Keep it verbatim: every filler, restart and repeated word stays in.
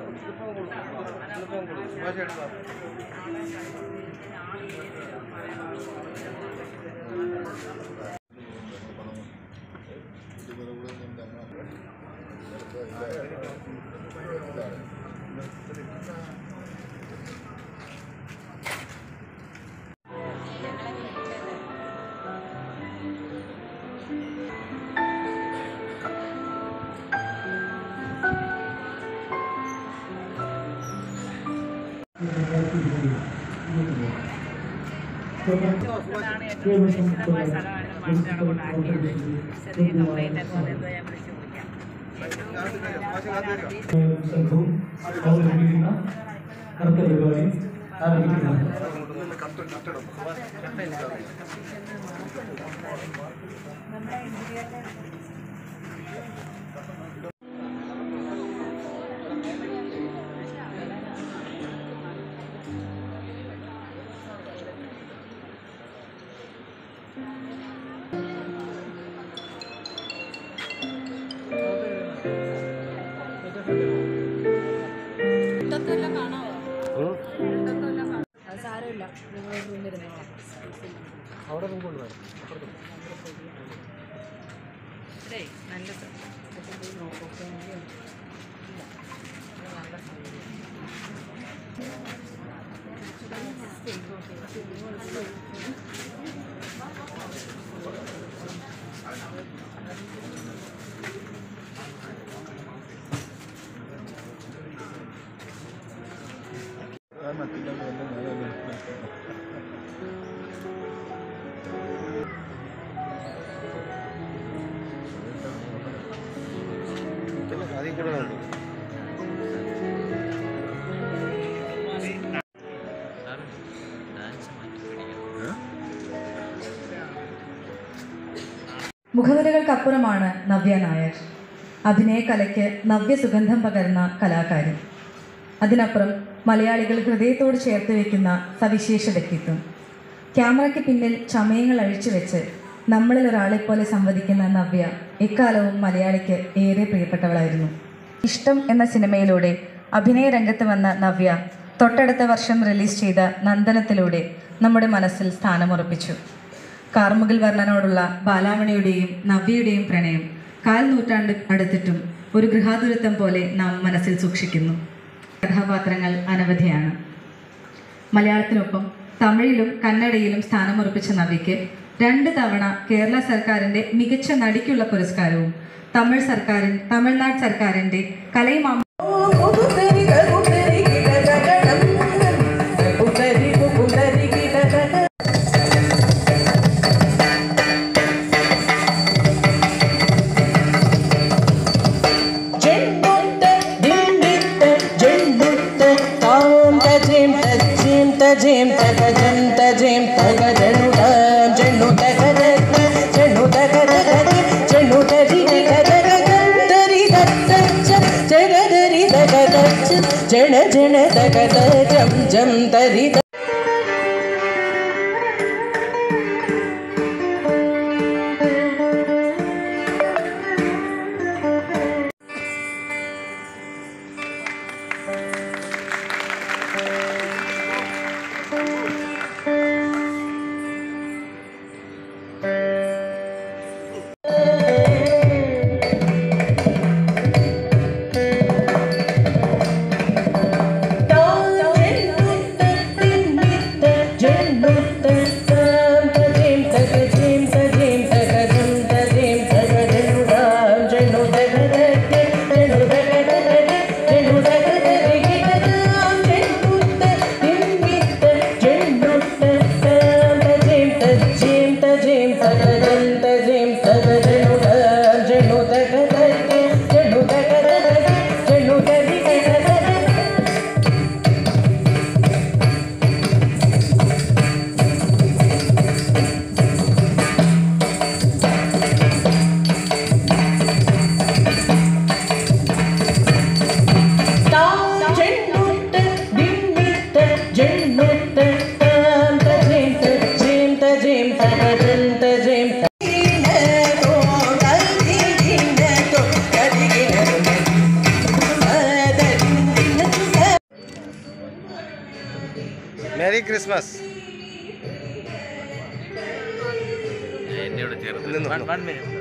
മുഖവരകൾക്കപ്പുറമാണ് നവ്യ നായർ. അഭിനയകലയ്ക്ക് നവ്യ സുഗന്ധം പകർന്ന കലാകാരി. അതിനപ്പുറം മലയാളികൾ ഹൃദയത്തോട് ചേർത്ത് വയ്ക്കുന്ന സവിശേഷ വ്യക്തിത്വം. ക്യാമറയ്ക്ക് പിന്നിൽ ചമയങ്ങൾ അഴിച്ചുവെച്ച് നമ്മളിൽ ഒരാളെപ്പോലെ സംവദിക്കുന്ന നവ്യ എക്കാലവും മലയാളിക്ക് ഏറെ പ്രിയപ്പെട്ടവളായിരുന്നു. ഇഷ്ടം എന്ന സിനിമയിലൂടെ അഭിനയ രംഗത്ത് വന്ന നവ്യ തൊട്ടടുത്ത വർഷം റിലീസ് ചെയ്ത നന്ദനത്തിലൂടെ നമ്മുടെ മനസ്സിൽ സ്ഥാനമുറപ്പിച്ചു. കാർമുകിൽ വർണ്ണനോടുള്ള ബാലാമണിയുടെയും നവ്യയുടെയും പ്രണയം കാൽ നൂറ്റാണ്ട് അടുത്തിട്ടും ഒരു ഗൃഹാതുരത്വം പോലെ നാം മനസ്സിൽ സൂക്ഷിക്കുന്നു. കഥാപാത്രങ്ങൾ അനവധിയാണ്. മലയാളത്തിനൊപ്പം തമിഴിലും കന്നഡയിലും സ്ഥാനമുറപ്പിച്ച നവ്യയ്ക്ക് രണ്ട് തവണ കേരള സർക്കാരിൻ്റെ മികച്ച നടിക്കുള്ള പുരസ്കാരവും തമിഴ് സർക്കാരിൻ തമിഴ്നാട് സർക്കാരിൻ്റെ കലൈമാ जन जन तगत जम जम तरी മെറി ക്രിസ്മസ്. എന്നോട് ചേർത്ത് വൺ മിനിറ്റ്